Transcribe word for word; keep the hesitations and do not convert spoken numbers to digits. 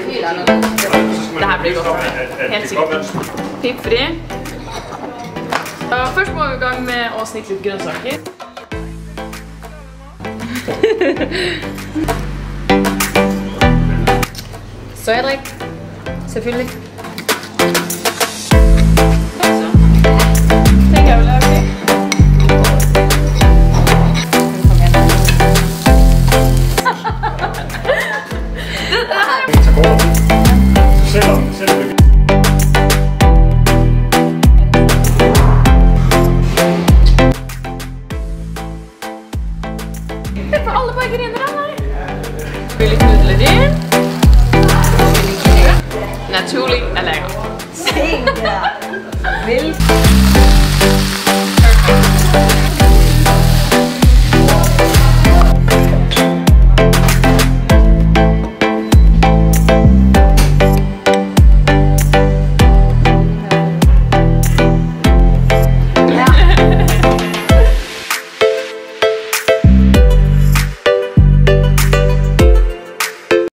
Det her blir godt. Helt sikkert. Pipfri. Først må vi i gang med å snitte litt grønnsaker. Sojadrag. Selvfølgelig. Tenker jeg vel er ok. Selvom, selvom det får alle margariner her. Litt nudler i. Naturlig elegant.